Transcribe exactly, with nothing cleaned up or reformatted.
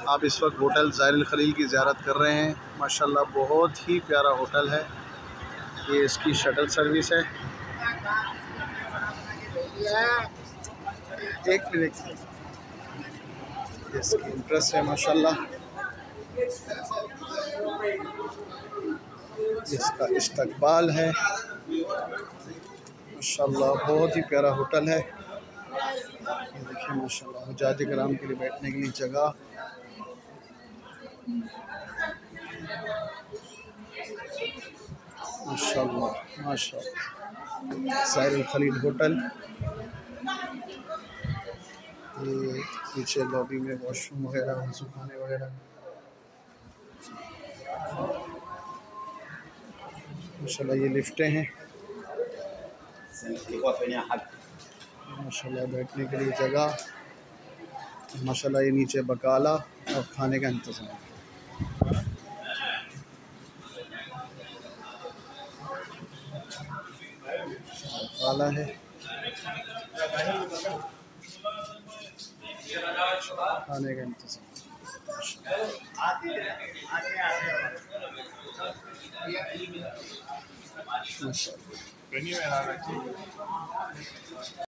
आप इस वक्त होटल ज़ाहिरुल खलील की ज़ियारत कर रहे हैं। माशाल्लाह बहुत ही प्यारा होटल है। ये इसकी शटल सर्विस है। एक मिनट, इसकी इंट्रेस्ट है माशाल्लाह। इसका इस्तकबाल है माशाल्लाह, बहुत ही प्यारा होटल है। ये देखिए माशाल्लाह, हुज्जाज किराम के लिए बैठने के लिए जगह। माशाल्लाह माशाल्लाह, ज़ाहिरुल खलील होटल। ये पीछे लॉबी में वॉशरूम वगैरह, वज़ू खाने वगैरह। माशाल्लाह ये लिफ्टें हैं। माशाल्लाह बैठने के लिए जगह। माशाल्लाह ये नीचे बकाला और खाने का इंतज़ाम। बकाला है, खाने का इंतज़ाम। माशाल्लाह।